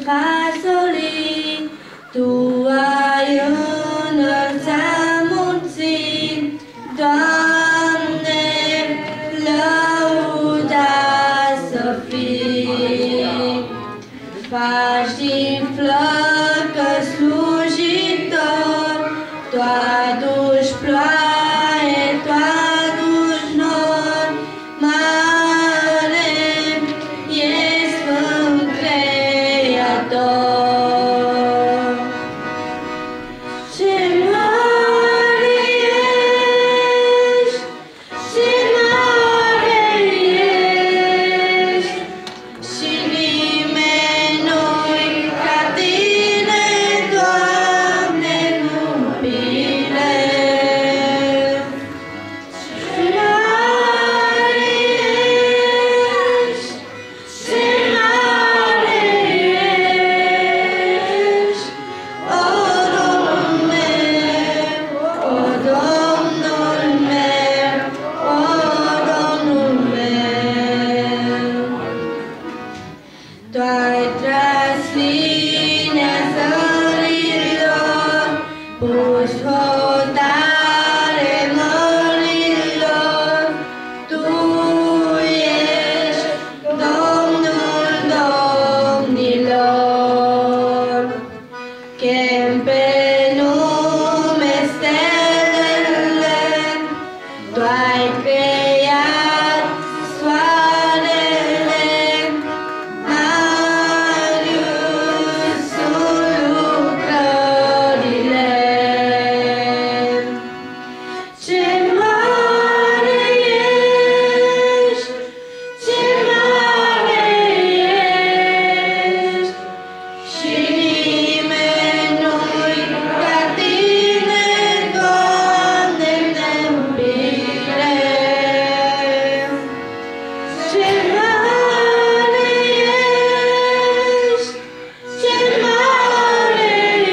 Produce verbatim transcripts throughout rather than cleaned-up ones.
vasului, Tu ai înălțat munții, Doamne, lăudat să fii. Faci din flăcă slujitor, Tu aduci ploaie, Tu aduci nor, mare e Sfânt Creator. Ce mare ești, ce mare ești, și nimeni nu-i ca Tine, Doamne, iubire. Ce mare ești, ce mare ești, o Domnul meu, o Domnul meu, o Domnul meu. Tu ai tras linia zărilor, pus hotare mărilor. Tu ești Domnul domnilor. Chem pe nume stelele, Tu ai creat soarele, Marius sunt lucrările. Ce mare ești, ce mare ești, și nimeni nu-i ca Tine, Doamne, iubire. Ce mare ești, ce mare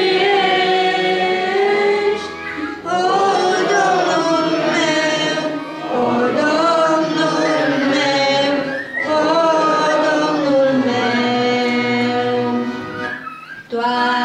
ești, o Domnul meu, o Domnul meu, o Domnul meu. Tu ai